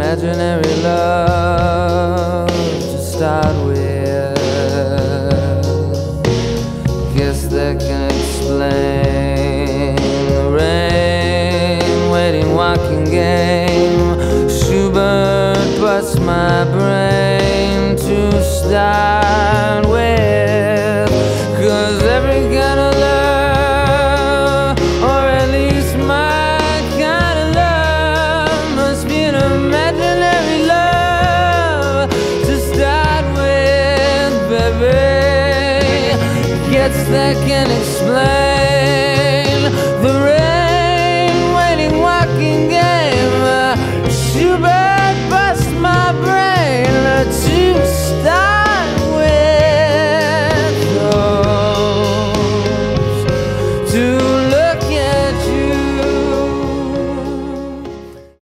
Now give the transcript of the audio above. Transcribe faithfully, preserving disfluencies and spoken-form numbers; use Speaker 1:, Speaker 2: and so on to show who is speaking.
Speaker 1: imaginary love to start with. Guess that can explain the rain, waiting, walking game. Schubert busts my brain to start with. Cause every kind of love, or at least my kind of love, must be an imaginary love to start with, baby. Guess that can explain the rain, waiting, walking game. Schubert